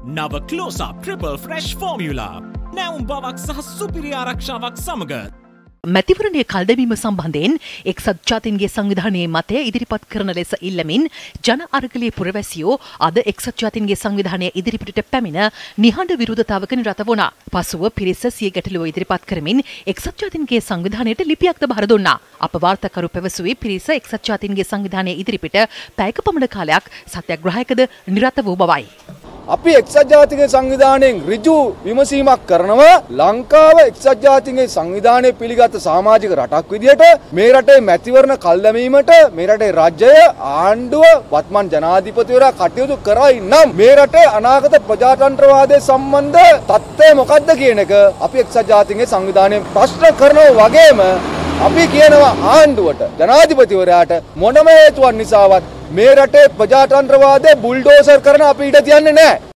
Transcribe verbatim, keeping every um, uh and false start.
නව ක්ලෝසප් triple fresh formula නැවුම් බවක් සහ සුපිරි ආරක්ෂාවක් සමග මැතිවරණය කල්දැමීම සම්බන්ධයෙන් එක්සත් ජාතීන්ගේ සංවිධානයේ මතය ඉදිරිපත් කරන ලෙස ඉල්ලමින් ජන අරගලයේ පුරවැසියෝ අද එක්සත් ජාතීන්ගේ සංවිධානය ඉදිරිපිටට පැමිණ නිහඬ විරෝධතාවක නිරත වුණා. පසුව පිරිස සිය ගැටලුව ඉදිරිපත් කරමින් එක්සත් ජාතීන්ගේ සංවිධානයට ලිපියක්ද බහර දුන්නා. අප වාර්තාකරු පැවසුවේ පිරිස එක්සත් ජාතීන්ගේ සංවිධානය ඉදිරිපිට පැයක පමණ කාලයක් සත්‍යග්‍රහයකද නිරත වූ බවයි. අපි එක්සත් ජාතික සංවිධානයෙන් ඍජු විමසීමක් කරනවා ලංකාව එක්සත් ජාතික සංවිධානයේ පිළිගත් සමාජික රටක් විදිහට මේ රටේ මැතිවරණ කල් දැමීමට මේ රටේ රාජ්‍යය ආණ්ඩුව වත්මන් ජනාධිපතිවරයා කටයුතු කරයි නම් මේ රටේ අනාගත ප්‍රජාතන්ත්‍රවාදයේ සම්බන්ධ තත්ත්වය මොකක්ද කියන එක අපි එක්සත් ජාතික සංවිධානයෙන් ප්‍රශ්න කරනවා වගේම අපි කියනවා ආණ්ඩුවට ජනාධිපතිවරයාට මොනම හේතුවක් නිසාවත් මේ රටේ ප්‍රජාතන්ත්‍රවාදය බුල්ඩෝසර් කරන අපි ඉඩ තියන්නේ නැහැ.